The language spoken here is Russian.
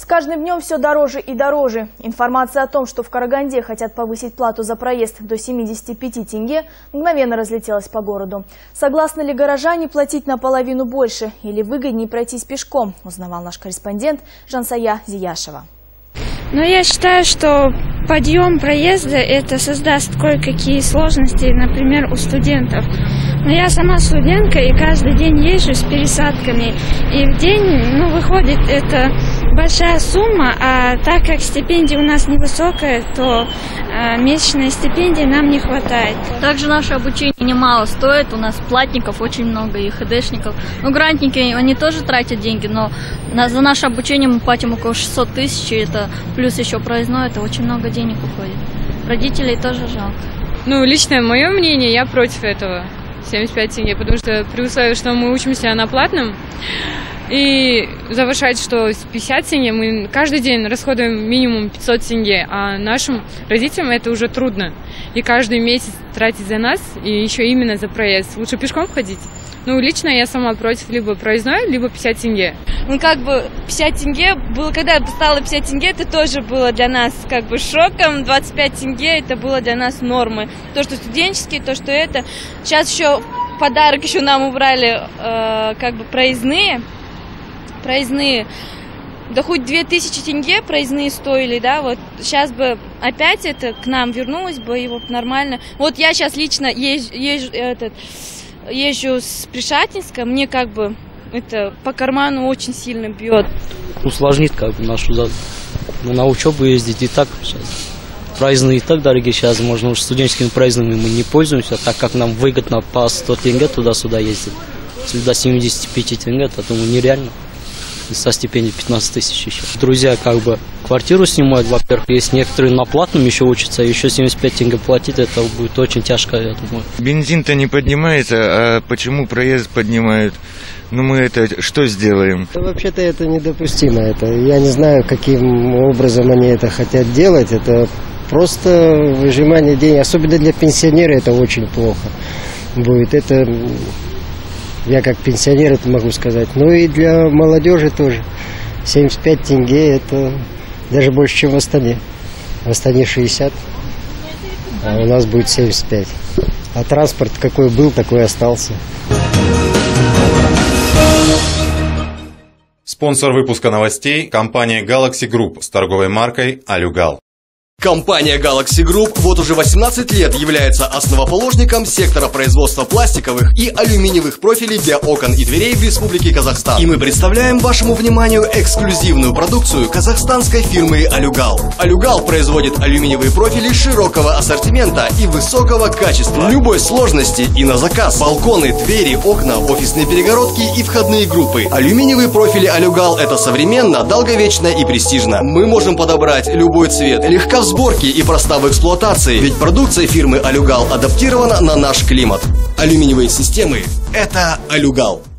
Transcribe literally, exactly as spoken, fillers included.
С каждым днем все дороже и дороже. Информация о том, что в Караганде хотят повысить плату за проезд до семидесяти пяти тенге, мгновенно разлетелась по городу. Согласны ли горожане платить наполовину больше или выгоднее пройтись пешком, узнавал наш корреспондент Жансая Зияшева. Но я считаю, что подъем проезда это создаст кое-какие сложности, например, у студентов. Но я сама студентка и каждый день езжу с пересадками. И в день, ну, выходит это большая сумма, а так как стипендия у нас невысокая, то э, месячной стипендии нам не хватает. Также наше обучение немало стоит, у нас платников очень много и ХДшников. Ну, грантники, они тоже тратят деньги, но на, за наше обучение мы платим около шестисот тысяч, это плюс еще проездной, это очень много денег уходит. Родителей тоже жалко. Ну, лично мое мнение, я против этого. семьдесят пять тенге, потому что при условии, что мы учимся на платном, и завышать, что с пятьдесят тенге мы каждый день расходуем минимум пятьсот тенге, а нашим родителям это уже трудно. И каждый месяц тратить за нас, и еще именно за проезд. Лучше пешком ходить. Ну, лично я сама против либо проездной, либо пятьдесят тенге. Ну, как бы пятьдесят тенге было, когда стало пятьдесят тенге, это тоже было для нас как бы шоком. двадцать пять тенге это было для нас нормой. То, что студенческие, то, что это. Сейчас еще подарок еще нам убрали э, как бы проездные. Проездные. Да хоть две тысячи тенге проездные стоили, да, вот сейчас бы опять это к нам вернулось бы, и вот нормально. Вот я сейчас лично езжу, езжу, этот, езжу с Пришатинска, мне как бы это по карману очень сильно бьет. Усложнит как бы нашу задачу. На учебу ездить и так сейчас. Проездные и так дорогие сейчас, можно уже студенческими проездными мы не пользуемся, так как нам выгодно по сто тенге туда-сюда ездить. Если до семидесяти пяти тенге, то думаю нереально. Со стипендией пятнадцать тысяч еще. Друзья как бы квартиру снимают, во-первых, есть некоторые на платном еще учатся, еще семьдесят пять тенге платить, это будет очень тяжко, я думаю. Бензин-то не поднимается, а почему проезд поднимают? Ну мы это что сделаем? Вообще-то это недопустимо. Это, я не знаю, каким образом они это хотят делать. Это просто выжимание денег. Особенно для пенсионера это очень плохо будет. Это я как пенсионер это могу сказать. Ну и для молодежи тоже. семьдесят пять тенге это даже больше, чем в Астане. В Астане шестьдесят, а у нас будет семьдесят пять. А транспорт какой был, такой остался. Спонсор выпуска новостей – компания Galaxy Group с торговой маркой «Алюгал». Компания Galaxy Group вот уже восемнадцать лет является основоположником сектора производства пластиковых и алюминиевых профилей для окон и дверей в Республике Казахстан. И мы представляем вашему вниманию эксклюзивную продукцию казахстанской фирмы «Алюгал». «Алюгал» производит алюминиевые профили широкого ассортимента и высокого качества, любой сложности и на заказ. Балконы, двери, окна, офисные перегородки и входные группы. Алюминиевые профили «Алюгал» — это современно, долговечно и престижно. Мы можем подобрать любой цвет, легко в сборке и проста в эксплуатации, ведь продукция фирмы «Алюгал» адаптирована на наш климат. Алюминиевые системы – это «Алюгал».